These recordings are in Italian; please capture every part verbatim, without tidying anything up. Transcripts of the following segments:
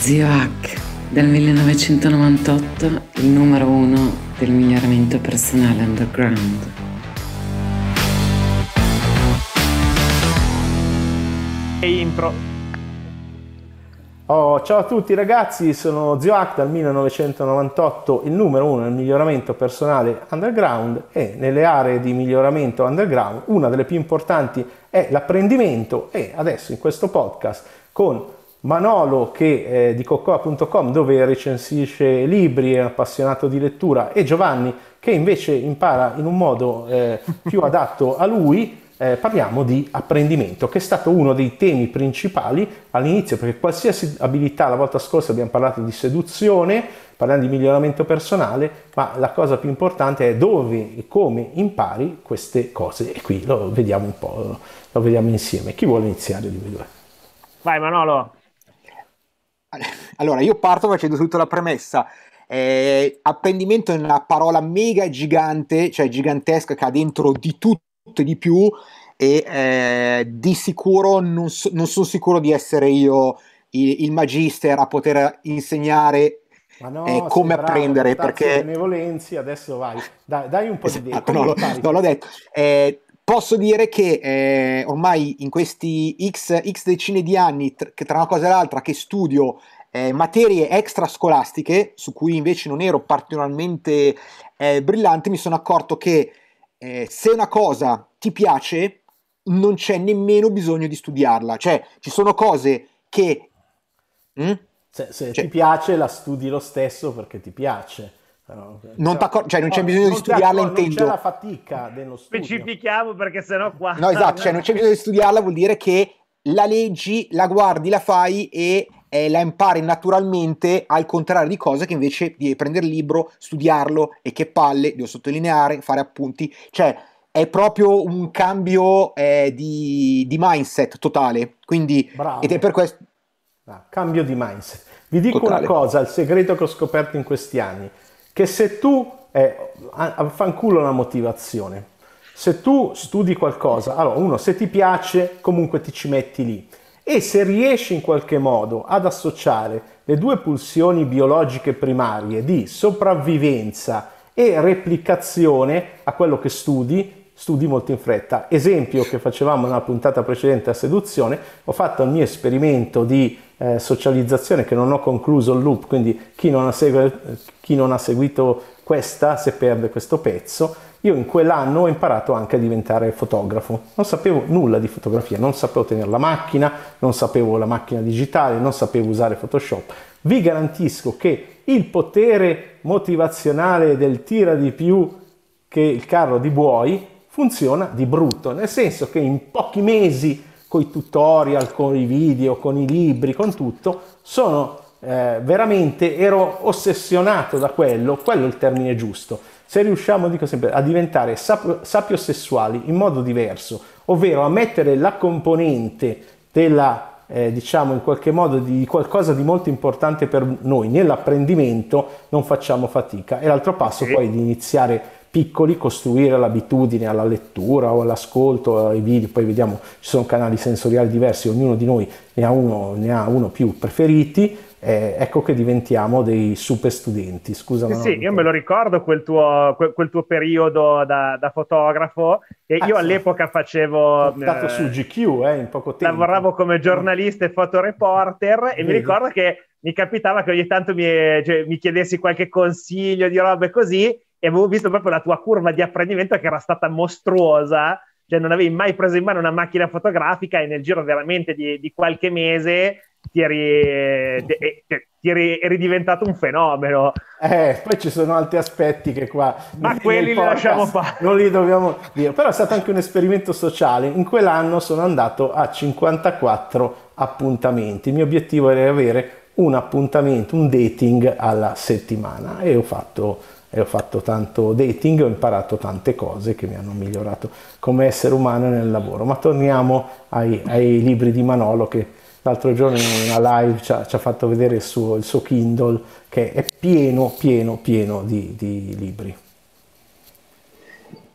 Zio Hack, dal millenovecentonovantotto il numero uno del miglioramento personale underground. E intro. Oh, ciao a tutti ragazzi, sono Zio Hack dal millenovecentonovantotto, il numero uno nel miglioramento personale underground, e nelle aree di miglioramento underground una delle più importanti è l'apprendimento. E adesso in questo podcast con Manolo che, eh, di Cocoa punto com, dove recensisce libri, è appassionato di lettura, e Giovanni che invece impara in un modo eh, più adatto a lui. Eh, parliamo di apprendimento, che è stato uno dei temi principali all'inizio, perché qualsiasi abilità, la volta scorsa abbiamo parlato di seduzione, parliamo di miglioramento personale, ma la cosa più importante è dove e come impari queste cose, e qui lo vediamo un po', lo vediamo insieme. Chi vuole iniziare di voi due? Vai Manolo. Allora, io parto facendo tutta la premessa. Eh, apprendimento è una parola mega gigante, cioè gigantesca, che ha dentro di tutto e di più, e eh, di sicuro non, so, non sono sicuro di essere io il, il magister a poter insegnare Ma no, eh, come bravo, apprendere, perché benevolenzi, adesso vai, dai, dai un po' di idee. esatto, no, non l'ho detto. Eh, posso dire che eh, ormai in questi x, x decine di anni, tr- che tra una cosa e l'altra, che studio eh, materie extrascolastiche, su cui invece non ero particolarmente eh, brillante, mi sono accorto che Eh, se una cosa ti piace non c'è nemmeno bisogno di studiarla, cioè ci sono cose che mm? Se, se cioè, ti piace la studi lo stesso perché ti piace. Però, non, cioè, cioè non c'è no, bisogno non di studiarla, accor- intendo. Non c'è la fatica dello studio. Specifichiamo perché sennò qua... No, esatto, cioè non c'è bisogno di studiarla, vuol dire che la leggi, la guardi, la fai e eh, la impari naturalmente, al contrario di cose che invece devi prendere il libro, studiarlo, e che palle, devo sottolineare, fare appunti, cioè è proprio un cambio eh, di, di mindset totale, quindi Bravo. ed è per questo Ah, cambio di mindset. Vi dico totale. una cosa, il segreto che ho scoperto in questi anni, che se tu, eh, fanculo la motivazione, se tu studi qualcosa, allora uno, se ti piace comunque ti ci metti lì, e se riesci in qualche modo ad associare le due pulsioni biologiche primarie di sopravvivenza e replicazione a quello che studi, studi molto in fretta. Esempio che facevamo nella puntata precedente a seduzione, ho fatto il mio esperimento di eh, socializzazione, che non ho concluso il loop, quindi chi non ha, segu- chi non ha seguito questa, se perde questo pezzo. Io in quell'anno ho imparato anche a diventare fotografo, non sapevo nulla di fotografia, non sapevo tenere la macchina, non sapevo la macchina digitale, non sapevo usare Photoshop. Vi garantisco che il potere motivazionale del tira di più che il carro di buoi funziona di brutto, nel senso che in pochi mesi, con i tutorial, con i video, con i libri, con tutto, sono eh, veramente, ero ossessionato da quello, quello è il termine giusto. Se riusciamo, dico sempre, a diventare sap- sapiosessuali in modo diverso, ovvero a mettere la componente della Eh, diciamo in qualche modo di qualcosa di molto importante per noi nell'apprendimento, non facciamo fatica. E l'altro passo Sì. poi di iniziare piccoli, costruire l'abitudine alla lettura o all'ascolto, ai video, poi vediamo, ci sono canali sensoriali diversi, ognuno di noi ne ha uno, ne ha uno più preferiti, eh, ecco che diventiamo dei super studenti. Scusa, Sì, no, sì, io me lo ricordo quel tuo, quel, quel tuo periodo da, da fotografo, e io Ah, all'epoca facevo... sono stato su eh, G Q eh, in poco tempo. lavoravo come giornalista e fotoreporter, e mi Vedi? ricordo che mi capitava che ogni tanto mi, cioè, mi chiedessi qualche consiglio di robe così, e avevo visto proprio la tua curva di apprendimento che era stata mostruosa, cioè non avevi mai preso in mano una macchina fotografica, e nel giro veramente di, di qualche mese ti eri, ti, ti eri, eri diventato un fenomeno. Eh, poi ci sono altri aspetti che qua Ma nel quelli li podcast lasciamo fare. non li dobbiamo dire, però è stato anche un esperimento sociale. In quell'anno sono andato a cinquantaquattro appuntamenti, il mio obiettivo era avere un appuntamento, un dating alla settimana, e ho fatto, e ho fatto tanto dating, ho imparato tante cose che mi hanno migliorato come essere umano nel lavoro. Ma torniamo ai, ai libri di Manolo, che l'altro giorno in una live ci ha, ci ha fatto vedere il suo, il suo Kindle, che è pieno, pieno, pieno di, di libri.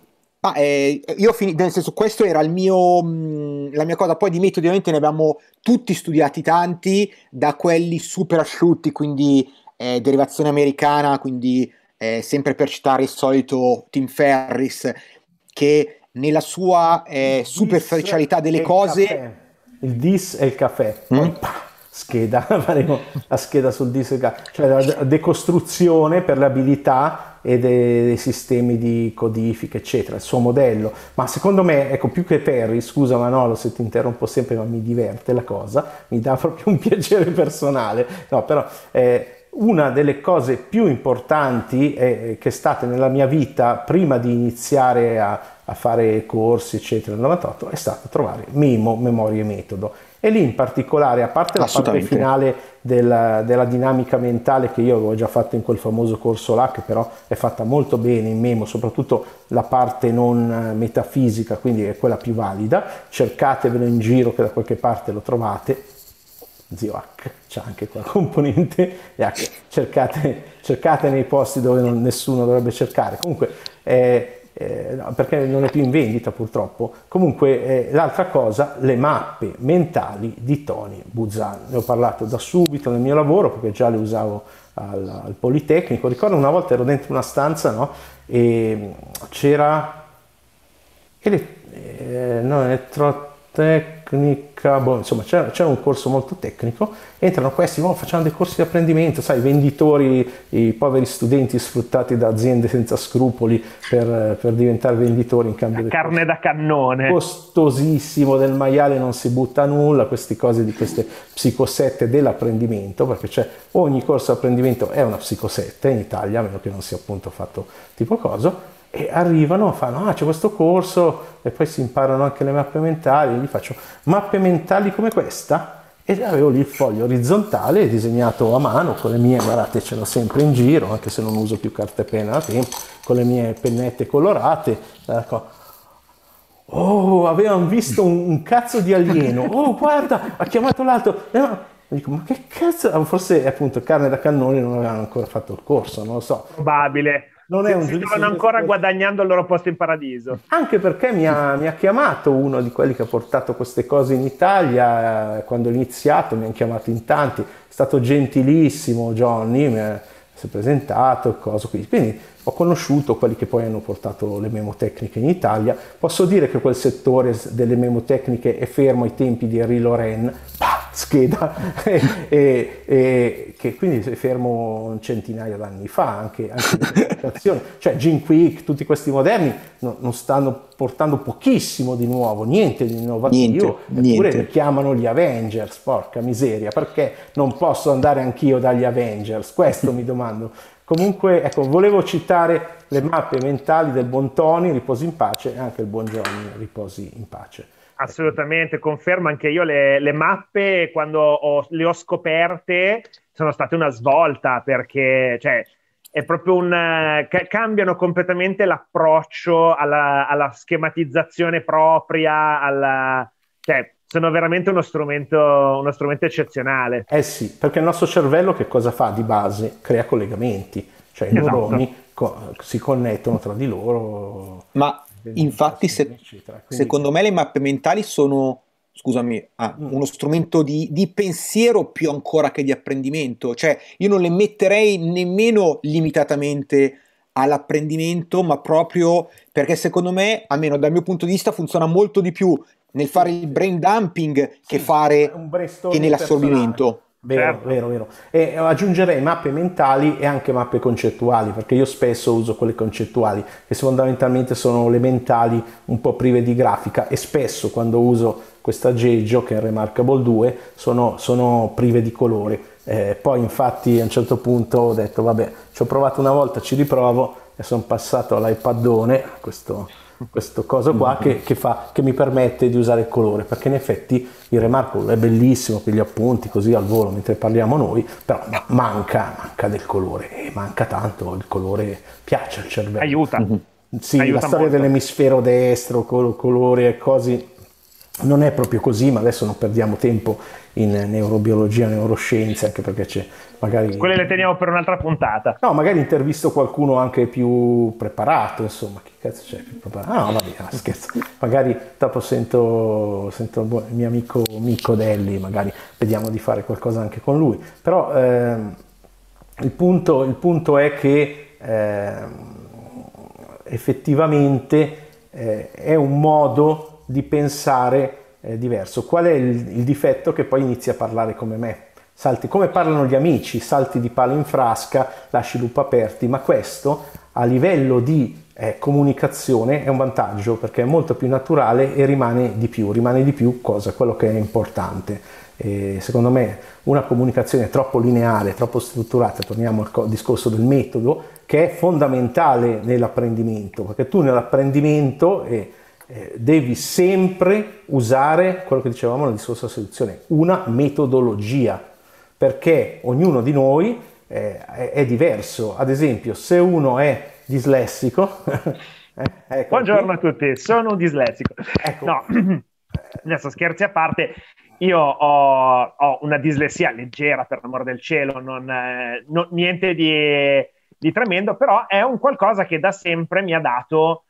Ma eh, io ho finito, nel senso, questo era il mio, mh, la mia cosa. Poi di metodi ovviamente ne abbiamo tutti studiati tanti, da quelli super asciutti, quindi eh, derivazione americana, quindi eh, sempre per citare il solito Tim Ferriss, che nella sua eh, superficialità delle cose... Caffè. Il dis e il caffè, Mm? poi pah, scheda, faremo la scheda sul dis e il caffè, cioè la decostruzione per le abilità e dei, dei sistemi di codifica, eccetera, il suo modello. Ma secondo me, ecco, più che Perry, scusa Manolo se ti interrompo sempre, ma mi diverte la cosa, mi dà proprio un piacere personale, no, però eh, una delle cose più importanti eh, che è stata nella mia vita prima di iniziare a, a fare corsi, eccetera, nel novantotto, è stato trovare Memo, memoria e metodo. E lì in particolare, a parte la parte finale della, della dinamica mentale che io avevo già fatto in quel famoso corso là, che però è fatta molto bene in Memo, soprattutto la parte non metafisica, quindi è quella più valida, cercatevelo in giro che da qualche parte lo trovate, zio H, c'è anche quella componente, H, cercate, cercate nei posti dove non, nessuno dovrebbe cercare, comunque eh, Eh, no, perché non è più in vendita purtroppo. Comunque eh, l'altra cosa, le mappe mentali di Tony Buzan, ne ho parlato da subito nel mio lavoro perché già le usavo al, al Politecnico. Ricordo una volta ero dentro una stanza, no? E c'era ele, eh, no, elettrotecnica, boh, insomma c'era, c'era un corso molto tecnico, entrano questi, oh, facciamo dei corsi di apprendimento, sai, venditori, i poveri studenti sfruttati da aziende senza scrupoli per, per diventare venditori in cambio di carne da cannone, costosissimo, del maiale non si butta nulla, queste cose di queste psicosette dell'apprendimento, perché c'è ogni corso di apprendimento è una psicosette in Italia, a meno che non sia appunto fatto tipo coso. E arrivano, fanno, ah c'è questo corso, e poi si imparano anche le mappe mentali, e gli faccio, mappe mentali come questa? E avevo lì il foglio orizzontale disegnato a mano, con le mie, guardate, ce l'ho sempre in giro, anche se non uso più carta e penna da tempo, con le mie pennette colorate, ecco. Oh, avevano visto un, un cazzo di alieno, oh guarda, ha chiamato l'altro, e dico, ma che cazzo, forse appunto carne da cannone, non avevano ancora fatto il corso, non lo so. Probabile. Non è un si stavano ancora guadagnando il loro posto in paradiso. Anche perché mi ha, mi ha chiamato uno di quelli che ha portato queste cose in Italia, eh, quando ho iniziato mi hanno chiamato in tanti, è stato gentilissimo Johnny, mi è, si è presentato, cosa qui. Quindi ho conosciuto quelli che poi hanno portato le memotecniche in Italia. Posso dire che quel settore delle memotecniche è fermo ai tempi di Henri Lorrain, bah, scheda, e, e, e che quindi è fermo un centinaio d'anni fa, anche, anche le applicazioni. Cioè Jim Quick, tutti questi moderni no, non stanno portando pochissimo di nuovo, niente di innovativo, niente, eppure niente. li chiamano gli Avengers, porca miseria, perché non posso andare anch'io dagli Avengers? Questo mi domando. Comunque, ecco, volevo citare le mappe mentali del buon Tony, riposi in pace, e anche il buon Johnny, riposi in pace. Assolutamente, confermo anche io le, le mappe, quando ho, le ho scoperte, sono state una svolta, perché cioè, è proprio un... ca- cambiano completamente l'approccio alla, alla schematizzazione propria, alla... Cioè, sono veramente uno strumento, uno strumento eccezionale. Eh sì, perché il nostro cervello che cosa fa di base? Crea collegamenti, cioè i Esatto. neuroni co- si connettono tra di loro. Ma infatti se- eccetera. Quindi- secondo me le mappe mentali sono, scusami, ah, Mm. uno strumento di, di pensiero più ancora che di apprendimento. Cioè io non le metterei nemmeno limitatamente all'apprendimento, ma proprio perché secondo me, almeno dal mio punto di vista, funziona molto di più nel fare il brain dumping che Sì, fare un brainstorming che nell'assorbimento. personale. Vero, Certo. vero, vero. E aggiungerei mappe mentali e anche mappe concettuali, perché io spesso uso quelle concettuali, che fondamentalmente sono le mentali un po' prive di grafica, e spesso quando uso questa aggeggio, che è il Remarkable due, sono, sono prive di colore. Eh, poi infatti a un certo punto ho detto, vabbè, ci ho provato una volta, ci riprovo, e sono passato all'iPadone, questo... questo coso qua che, che, fa, che mi permette di usare il colore, perché in effetti il Remarkable è bellissimo per gli appunti così al volo mentre parliamo noi, però manca, manca del colore, e manca tanto, il colore piace al cervello. Aiuta. Sì, Aiuta la storia molto. dell'emisfero destro, col colore e cose non è proprio così, ma adesso non perdiamo tempo in neurobiologia, neuroscienze, anche perché c'è magari... Quelle le teniamo per un'altra puntata. No, magari intervisto qualcuno anche più preparato, insomma, che cazzo c'è più preparato? Ah, no, vabbè, no, scherzo. Magari dopo sento, sento il mio amico Mico Delli, magari vediamo di fare qualcosa anche con lui. Però ehm, il, punto, il punto è che ehm, effettivamente eh, è un modo di pensare eh, diverso. Qual è il, il difetto? Che poi inizi a parlare come me. Salti, come parlano gli amici, salti di palo in frasca, lasci loop aperti, ma questo a livello di eh, comunicazione è un vantaggio perché è molto più naturale e rimane di più, rimane di più cosa? Quello che è importante. E secondo me una comunicazione troppo lineare, troppo strutturata, torniamo al co- discorso del metodo, che è fondamentale nell'apprendimento, perché tu nell'apprendimento eh, eh, devi sempre usare quello che dicevamo nel discorso della seduzione, una metodologia, perché ognuno di noi eh, è, è diverso. Ad esempio, se uno è dislessico, eh, ecco buongiorno qui. A tutti, sono un dislessico. Ecco. No, adesso scherzi a parte, io ho, ho una dislessia leggera, per l'amor del cielo, non, eh, non, niente di, di tremendo, però è un qualcosa che da sempre mi ha dato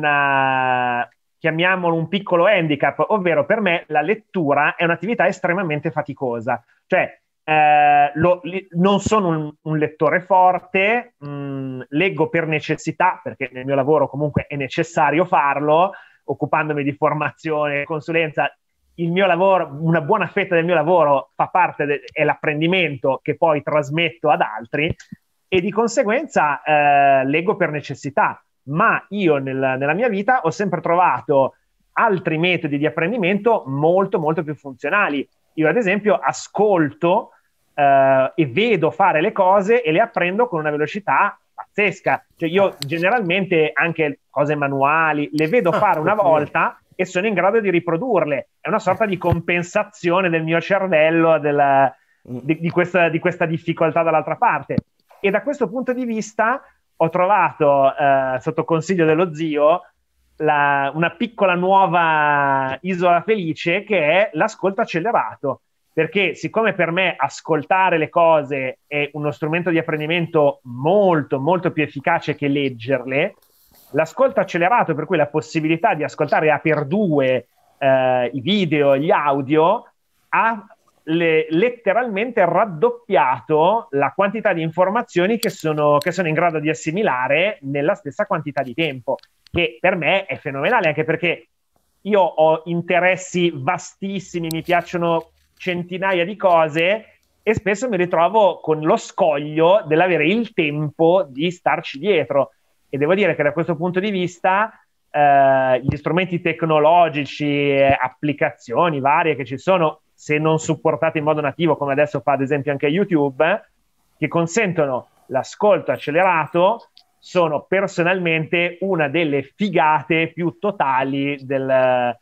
una, chiamiamolo un piccolo handicap, ovvero per me la lettura è un'attività estremamente faticosa. Cioè, Eh, lo, li, non sono un, un lettore forte, mh, leggo per necessità, perché nel mio lavoro comunque è necessario farlo, occupandomi di formazione, consulenza. Il mio lavoro, una buona fetta del mio lavoro fa parte de, è l'apprendimento che poi trasmetto ad altri, e di conseguenza eh, leggo per necessità, ma io nel, nella mia vita ho sempre trovato altri metodi di apprendimento molto molto più funzionali. Io ad esempio ascolto eh, e vedo fare le cose e le apprendo con una velocità pazzesca. Cioè io generalmente anche cose manuali le vedo fare una volta e sono in grado di riprodurle. È una sorta di compensazione del mio cervello della, di, di, questa, di questa difficoltà dall'altra parte. E da questo punto di vista ho trovato, eh, sotto consiglio dello zio, La, una piccola nuova isola felice, che è l'ascolto accelerato, perché siccome per me ascoltare le cose è uno strumento di apprendimento molto molto più efficace che leggerle, l'ascolto accelerato, per cui la possibilità di ascoltare a per due eh, i video, gli audio, ha le, letteralmente raddoppiato la quantità di informazioni che sono, che sono in grado di assimilare nella stessa quantità di tempo, che per me è fenomenale, anche perché io ho interessi vastissimi, mi piacciono centinaia di cose e spesso mi ritrovo con lo scoglio dell'avere il tempo di starci dietro. E devo dire che da questo punto di vista eh, gli strumenti tecnologici, eh, applicazioni varie che ci sono, se non supportate in modo nativo, come adesso fa ad esempio anche YouTube, che consentono l'ascolto accelerato, sono personalmente una delle figate più totali del,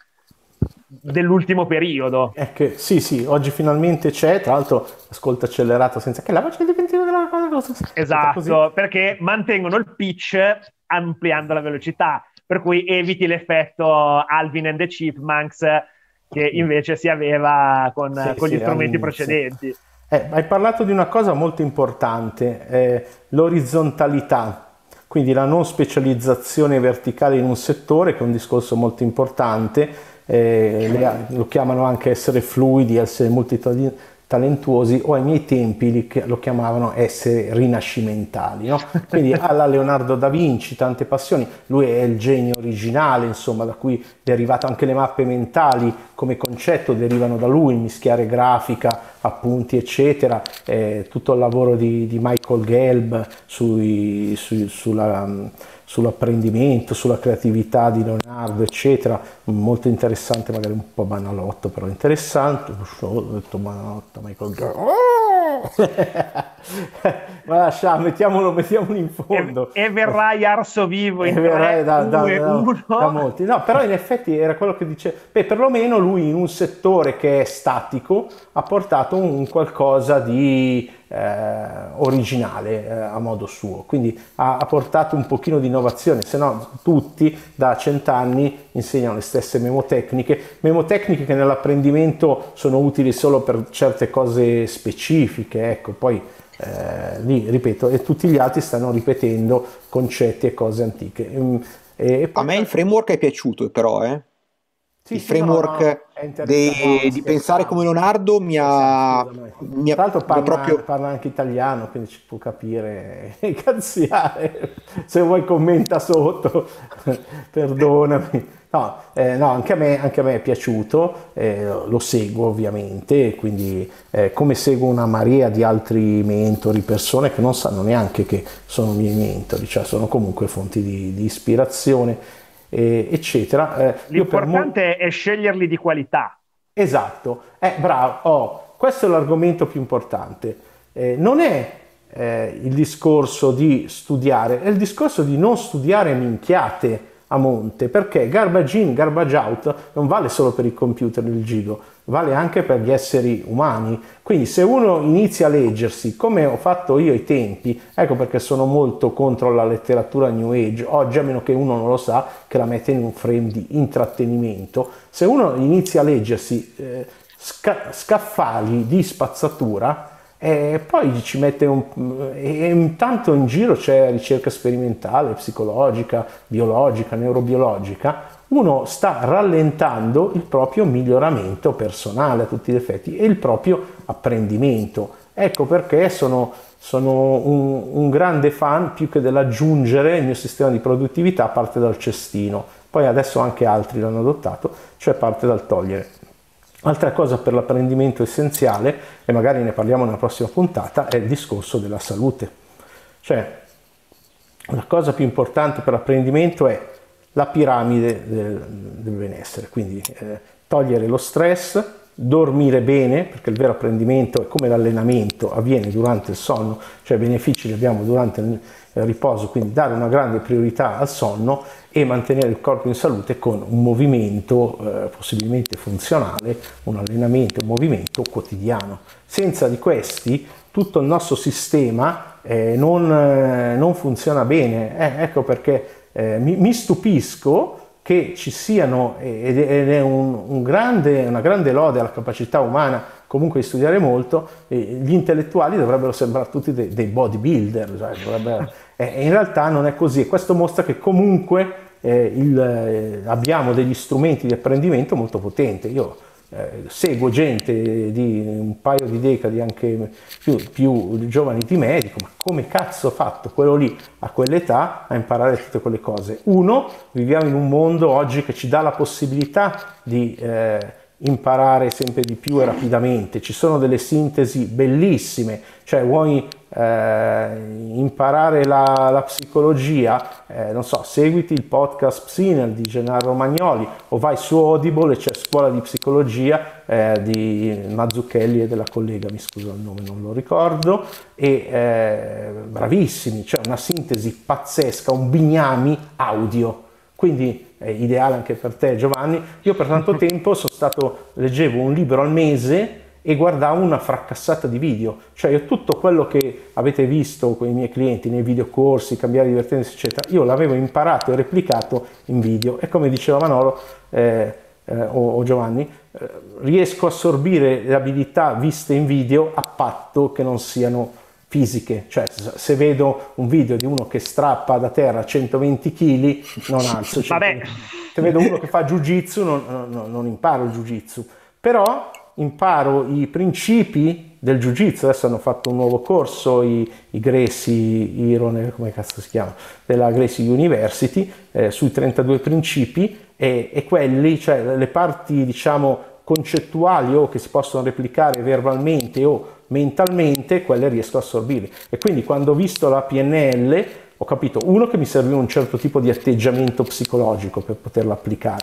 dell'ultimo periodo. È che, sì, sì, oggi finalmente c'è, tra l'altro ascolto accelerato senza che la voce diventi una cosa. Esatto, così. Perché mantengono il pitch ampliando la velocità, per cui eviti l'effetto Alvin and the Chipmunks che invece si aveva con, sì, con gli sì, strumenti precedenti. Eh, hai parlato di una cosa molto importante, eh, l'orizontalità. Quindi la non specializzazione verticale in un settore, che è un discorso molto importante, eh, le, lo chiamano anche essere fluidi, essere multitalentuosi, o ai miei tempi li, lo chiamavano essere rinascimentali, no? Quindi alla Leonardo da Vinci, tante passioni, lui è il genio originale, insomma, da cui è derivato anche le mappe mentali come concetto, derivano da lui, mischiare grafica, appunti eccetera, eh, tutto il lavoro di, di Michael Gelb sui, sui, sulla, sull'apprendimento, sulla creatività di Leonardo eccetera, molto interessante, magari un po' banalotto però interessante. Ho detto banalotto Michael Gelb. Ma lasciamo, mettiamolo, mettiamolo in fondo e, e verrai arso vivo in e verrai da, da, due, da, uno. da molti. No, però in effetti era quello che dice, beh, perlomeno lui in un settore che è statico ha portato un qualcosa di eh, originale eh, a modo suo, quindi ha, ha portato un pochino di innovazione, se no tutti da cent'anni insegnano le stesse memotecniche, memotecniche che nell'apprendimento sono utili solo per certe cose specifiche, ecco, poi eh, lì ripeto, e tutti gli altri stanno ripetendo concetti e cose antiche. E, e poi... A me il framework è piaciuto però, eh. Sì, il sì, framework no, no, è interessante. dei- No, di pensare come Leonardo mi ha, mi ha Tra l'altro parla, proprio... parla anche italiano, quindi ci può capire e cazziare. Se vuoi commenta sotto, perdonami. No, eh, no, anche a me, anche a me è piaciuto, eh, lo seguo ovviamente, quindi eh, come seguo una marea di altri mentori, persone che non sanno neanche che sono miei mentori, cioè sono comunque fonti di, di ispirazione, eh, eccetera. Eh, io per mo- L'importante è sceglierli di qualità. Esatto, eh, bravo, oh, questo è l'argomento più importante. Eh, non è eh, il discorso di studiare, è il discorso di non studiare minchiate a monte, perché garbage in, garbage out non vale solo per i computer il Gigo, vale anche per gli esseri umani. Quindi se uno inizia a leggersi, come ho fatto io ai tempi, ecco perché sono molto contro la letteratura New Age, oggi a meno che uno non lo sa, che la mette in un frame di intrattenimento, se uno inizia a leggersi eh, sca- scaffali di spazzatura, e poi ci mette un... e intanto in giro c'è ricerca sperimentale, psicologica, biologica, neurobiologica, uno sta rallentando il proprio miglioramento personale a tutti gli effetti e il proprio apprendimento. Ecco perché sono, sono un, un grande fan, più che dell'aggiungere il mio sistema di produttività parte dal cestino, poi adesso anche altri l'hanno adottato, cioè parte dal togliere. Altra cosa per l'apprendimento essenziale, e magari ne parliamo nella prossima puntata, è il discorso della salute. Cioè, la cosa più importante per l'apprendimento è la piramide del, del benessere, quindi eh, togliere lo stress, dormire bene, perché il vero apprendimento è come l'allenamento, avviene durante il sonno, cioè benefici li abbiamo durante il riposo, quindi dare una grande priorità al sonno e mantenere il corpo in salute con un movimento eh, possibilmente funzionale, un allenamento, un movimento quotidiano. Senza di questi tutto il nostro sistema eh, non, eh, non funziona bene, eh, ecco perché eh, mi, mi stupisco che ci siano, ed è un, un grande, una grande lode alla capacità umana comunque di studiare molto, eh, gli intellettuali dovrebbero sembrare tutti dei, dei bodybuilder, cioè, dovrebbero, eh, in realtà non è così, e questo mostra che comunque eh, il, eh, abbiamo degli strumenti di apprendimento molto potenti. Io eh, seguo gente di un paio di decadi, anche più, più giovani di me, dico, ma come cazzo ho fatto quello lì a quell'età a imparare tutte quelle cose? Uno, viviamo in un mondo oggi che ci dà la possibilità di eh, imparare sempre di più e rapidamente, ci sono delle sintesi bellissime, cioè vuoi eh, imparare la, la psicologia, eh, non so, seguiti il podcast Psinel di Gennaro Romagnoli o vai su Audible e c'è Scuola di Psicologia eh, di Mazzucchelli e della collega, mi scuso il nome, non lo ricordo, e eh, bravissimi, c'è una sintesi pazzesca, un bignami audio, quindi è ideale anche per te Giovanni. Io per tanto tempo sono stato, leggevo un libro al mese e guardavo una fracassata di video, cioè io tutto quello che avete visto con i miei clienti nei videocorsi, cambiare divertenza eccetera, io l'avevo imparato e replicato in video, e come diceva Manolo eh, eh, o, o Giovanni, eh, riesco a assorbire le abilità viste in video a patto che non siano fisiche, cioè se vedo un video di uno che strappa da terra centoventi chili non alzo, Vabbè. Se vedo uno che fa jiu-jitsu non, non, non imparo il jiu-jitsu, però imparo i principi del jiu-jitsu. Adesso hanno fatto un nuovo corso i, i Gracie Iron, come cazzo si chiama, della Gracie University, eh, sui trentadue principi, e, e quelli, cioè le parti diciamo concettuali o che si possono replicare verbalmente o mentalmente, quelle riesco a assorbirle. E quindi quando ho visto la P N L ho capito, uno, che mi serviva un certo tipo di atteggiamento psicologico per poterla applicare,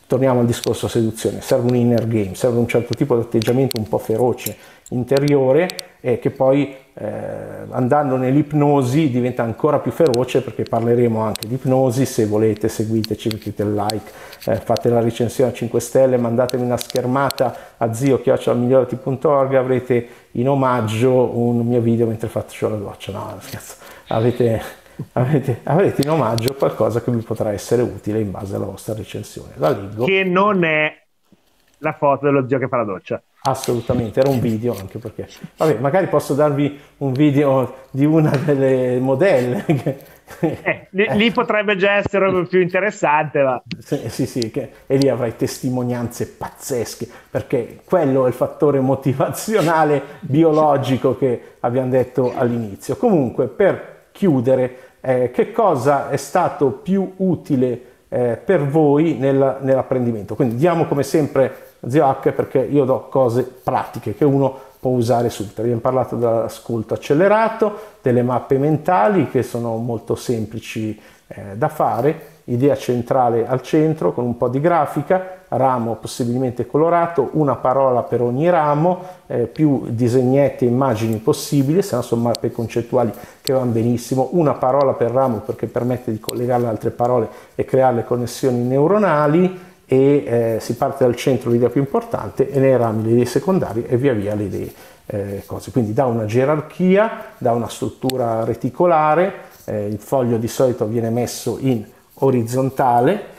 torniamo al discorso seduzione, serve un inner game, serve un certo tipo di atteggiamento un po' feroce, interiore, e che poi eh, andando nell'ipnosi diventa ancora più feroce, perché parleremo anche di ipnosi. Se volete seguiteci, mettete il like, eh, fate la recensione a cinque stelle, mandatemi una schermata a zio chiocciola migliorati punto org, avrete in omaggio un mio video mentre faccio la doccia. No, scherzo, avete, avete, avrete in omaggio qualcosa che vi potrà essere utile in base alla vostra recensione. La leggo. Che non è la foto dello zio che fa la doccia. Assolutamente, era un video, anche perché vabbè, magari posso darvi un video di una delle modelle che, eh, lì, eh. lì potrebbe già essere più interessante, ma... sì, sì, sì, che, e lì avrai testimonianze pazzesche, perché quello è il fattore motivazionale biologico che abbiamo detto all'inizio. Comunque, per chiudere, eh, che cosa è stato più utile eh, per voi nel, nell'apprendimento? Quindi diamo come sempre Zio H, perché io do cose pratiche che uno può usare subito. Abbiamo parlato dell'ascolto accelerato, delle mappe mentali che sono molto semplici eh, da fare, idea centrale al centro con un po' di grafica, ramo possibilmente colorato, una parola per ogni ramo, eh, più disegnette e immagini possibili, se no sono mappe concettuali che vanno benissimo, una parola per ramo perché permette di collegare le altre parole e creare le connessioni neuronali, e eh, si parte dal centro, l'idea più importante, e nei rami le idee secondarie e via via le idee eh, cose. Quindi da una gerarchia, da una struttura reticolare, eh, il foglio di solito viene messo in orizzontale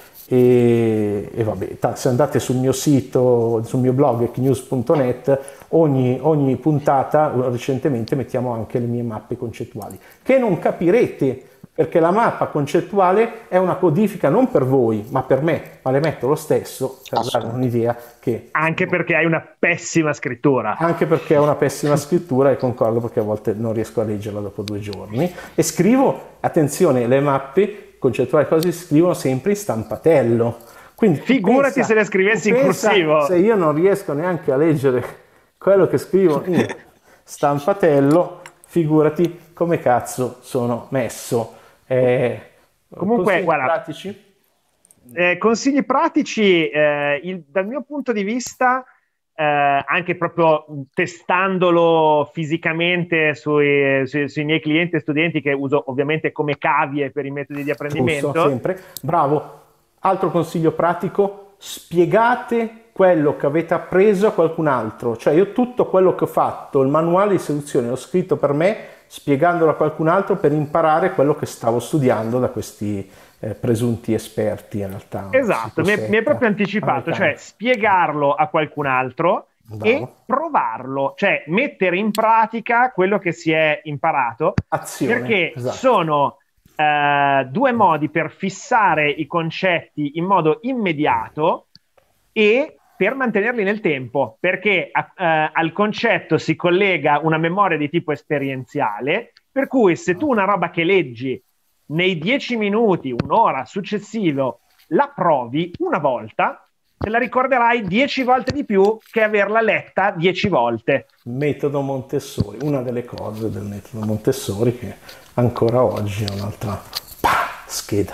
e, e vabbè, se andate sul mio sito, sul mio blog ecnews punto net, ogni, ogni puntata recentemente mettiamo anche le mie mappe concettuali, che non capirete, perché la mappa concettuale è una codifica non per voi, ma per me, ma le metto lo stesso per dare un'idea che... Anche perché hai una pessima scrittura. Anche perché è una pessima scrittura, e concordo, perché a volte non riesco a leggerla dopo due giorni. E scrivo, attenzione, le mappe concettuali così scrivono sempre in stampatello. Quindi figurati pensa, se le scrivessi in cursivo. Se io non riesco neanche a leggere quello che scrivo in stampatello, figurati come cazzo sono messo. Eh, Comunque, guarda, pratici? Eh, consigli pratici, eh, il, dal mio punto di vista, eh, anche proprio testandolo fisicamente sui, sui, sui miei clienti e studenti, che uso ovviamente come cavie per i metodi di apprendimento. Giusto, sempre. Bravo. Altro consiglio pratico: spiegate quello che avete appreso a qualcun altro. Cioè, io tutto quello che ho fatto, il manuale di seduzione, l'ho scritto per me, spiegandolo a qualcun altro per imparare quello che stavo studiando da questi eh, presunti esperti, in realtà. Esatto, mi è, mi è proprio anticipato, cioè spiegarlo a qualcun altro. Bravo. E provarlo, cioè mettere in pratica quello che si è imparato. Azione, perché esatto. sono eh, due modi per fissare i concetti in modo immediato e per mantenerli nel tempo, perché eh, al concetto si collega una memoria di tipo esperienziale, per cui se tu una roba che leggi nei dieci minuti, un'ora successivo, la provi una volta, te la ricorderai dieci volte di più che averla letta dieci volte. Metodo Montessori, una delle cose del metodo Montessori che ancora oggi è un'altra pah, scheda.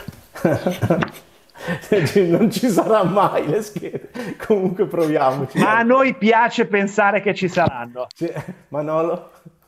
Non ci sarà mai le schede, comunque proviamoci. Ma a noi piace pensare che ci saranno. Manolo?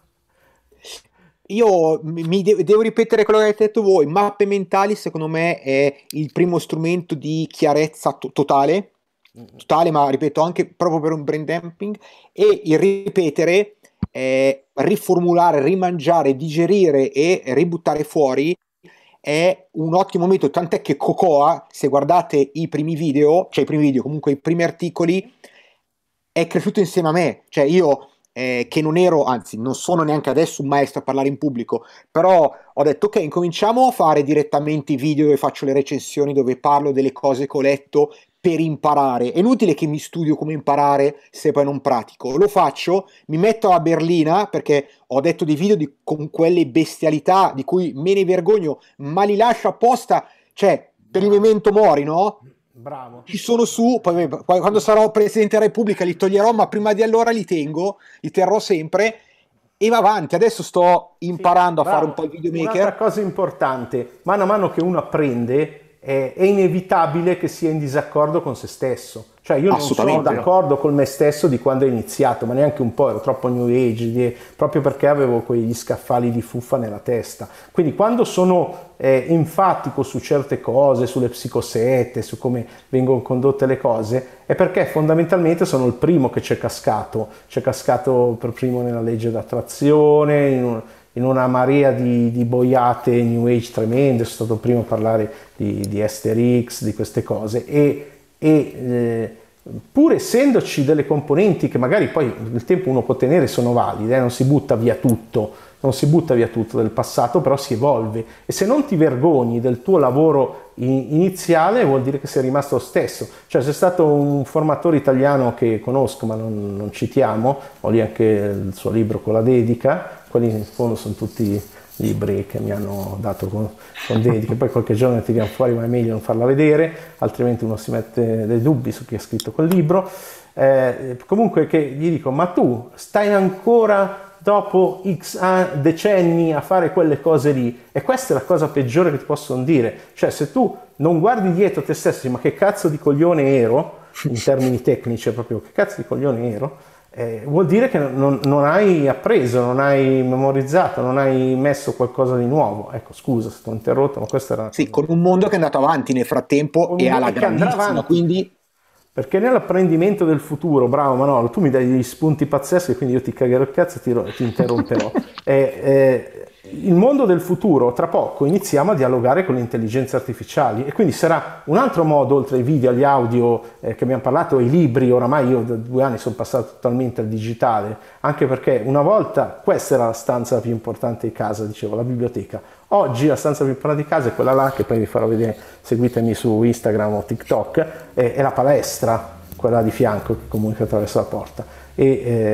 Io mi de- devo ripetere quello che avete detto voi. Mappe mentali secondo me è il primo strumento di chiarezza to- totale totale, ma ripeto anche proprio per un brain dumping, e il ripetere, eh, riformulare, rimangiare, digerire e ributtare fuori è un ottimo metodo, tant'è che Cocoa, se guardate i primi video, cioè i primi video, comunque i primi articoli, è cresciuto insieme a me, cioè io eh, che non ero, anzi non sono neanche adesso un maestro a parlare in pubblico, però ho detto ok, incominciamo a fare direttamente i video dove faccio le recensioni, dove parlo delle cose che ho letto per imparare. È inutile che mi studio come imparare se poi non pratico. Lo faccio, mi metto a berlina, perché ho detto dei video di, con quelle bestialità di cui me ne vergogno, ma li lascio apposta, cioè per il memento mori, no? Bravo. Ci sono su, poi quando sarò Presidente della Repubblica li toglierò, ma prima di allora li tengo, li terrò sempre e va avanti. Adesso sto imparando sì, a fare un po' il videomaker. Un'altra cosa importante, mano a mano che uno apprende, è, è inevitabile che sia in disaccordo con se stesso. Cioè io non sono d'accordo con me stesso di quando è iniziato, ma neanche un po', ero troppo new age, di, proprio perché avevo quegli scaffali di fuffa nella testa. Quindi quando sono eh, enfatico su certe cose, sulle psicosette, su come vengono condotte le cose, è perché fondamentalmente sono il primo che c'è cascato, c'è cascato per primo nella legge d'attrazione, in un, in una marea di, di boiate new age tremende, sono stato il primo a parlare di, di Asterix, di queste cose, e e eh, pur essendoci delle componenti che magari poi nel tempo uno può tenere, sono valide, eh, non si butta via tutto, non si butta via tutto del passato, però si evolve, e se non ti vergogni del tuo lavoro iniziale vuol dire che sei rimasto lo stesso. Cioè c'è stato un formatore italiano che conosco ma non, non citiamo, ho lì anche il suo libro con la dedica, quelli in fondo sono tutti libri che mi hanno dato con, con dediche, poi qualche giorno ne tiriamo fuori, ma è meglio non farla vedere, altrimenti uno si mette dei dubbi su chi ha scritto quel libro. Eh, comunque che gli dico, ma tu stai ancora dopo X decenni a fare quelle cose lì, e questa è la cosa peggiore che ti possono dire. Cioè se tu non guardi dietro te stesso, ma che cazzo di coglione ero, in termini tecnici proprio, che cazzo di coglione ero, Eh, vuol dire che non, non hai appreso, non hai memorizzato, non hai messo qualcosa di nuovo. Ecco, scusa se ti ho interrotto, ma questo era... Sì, con un mondo che è andato avanti nel frattempo e alla grandissima, quindi... Perché nell'apprendimento del futuro, bravo Manolo, tu mi dai degli spunti pazzeschi, quindi io ti cagherò il cazzo e ti, ti interromperò. eh, eh, il mondo del futuro, tra poco iniziamo a dialogare con le intelligenze artificiali, e quindi sarà un altro modo, oltre ai video, agli audio eh, che abbiamo parlato, ai libri. Oramai io da due anni sono passato totalmente al digitale, anche perché una volta questa era la stanza più importante di casa, dicevo, la biblioteca. Oggi la stanza più importante di casa è quella là, che poi vi farò vedere, seguitemi su Instagram o TikTok, è, è la palestra, quella di fianco che comunica attraverso la porta, e,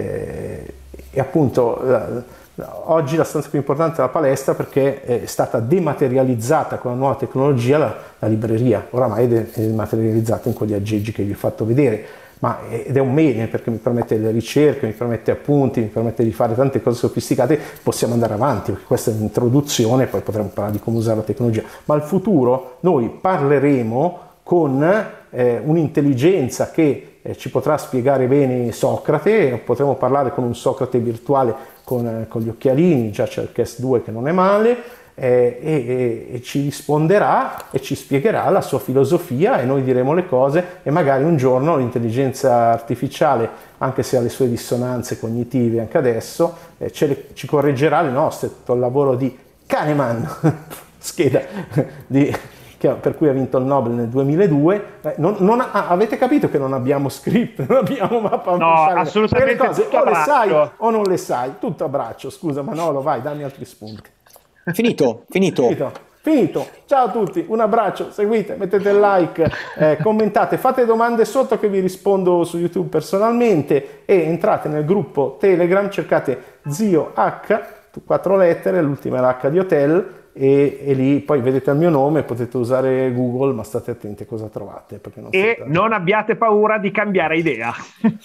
eh, e appunto la, oggi la stanza più importante è la palestra, perché è stata dematerializzata con la nuova tecnologia la, la libreria. Oramai è dematerializzata in quegli aggeggi che vi ho fatto vedere, ma ed è un bene, perché mi permette le ricerche, mi permette appunti, mi permette di fare tante cose sofisticate. Possiamo andare avanti, perché questa è un'introduzione, poi potremo parlare di come usare la tecnologia, ma al futuro noi parleremo con eh, un'intelligenza che eh, ci potrà spiegare bene Socrate, potremo parlare con un Socrate virtuale con, eh, con gli occhialini, già c'è il Quest due che non è male, eh, e, e ci risponderà e ci spiegherà la sua filosofia, e noi diremo le cose, e magari un giorno l'intelligenza artificiale, anche se ha le sue dissonanze cognitive anche adesso, eh, ce le, ci correggerà le nostre. Tutto il lavoro di Kahneman, scheda di... per cui ha vinto il Nobel nel duemiladue. Eh, non, non ha, avete capito che non abbiamo script, non abbiamo mappa. No, assolutamente. Le cose o le sai o non le sai, tutto a braccio. Scusa Manolo, vai, dammi altri spunti. Finito, finito. Finito, finito. Ciao a tutti, un abbraccio, seguite, mettete il like, eh, commentate, fate domande sotto che vi rispondo su YouTube personalmente, e entrate nel gruppo Telegram, cercate Zio H, quattro lettere, l'ultima è l'H di hotel, E, e lì poi vedete il mio nome, potete usare Google, ma state attenti a cosa trovate, perché non e siete... non abbiate paura di cambiare idea.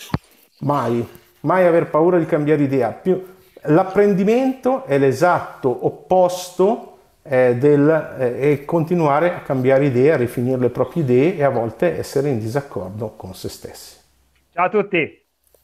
mai mai aver paura di cambiare idea. Più, l'apprendimento è l'esatto opposto eh, del eh, e continuare a cambiare idea, a rifinire le proprie idee, e a volte essere in disaccordo con se stessi. Ciao a tutti.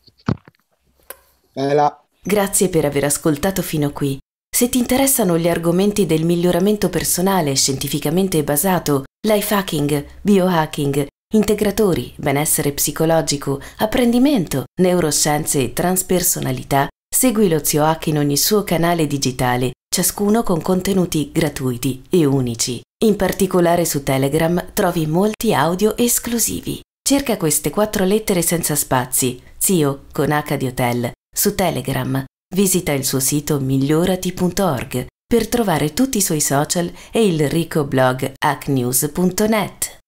Bella. Grazie per aver ascoltato fino a qui. Se ti interessano gli argomenti del miglioramento personale scientificamente basato, life hacking, biohacking, integratori, benessere psicologico, apprendimento, neuroscienze e transpersonalità, segui lo Zio H in ogni suo canale digitale, ciascuno con contenuti gratuiti e unici. In particolare su Telegram trovi molti audio esclusivi. Cerca queste quattro lettere senza spazi, Zio con H di hotel, su Telegram. Visita il suo sito migliorati punto org per trovare tutti i suoi social e il ricco blog hack news punto net.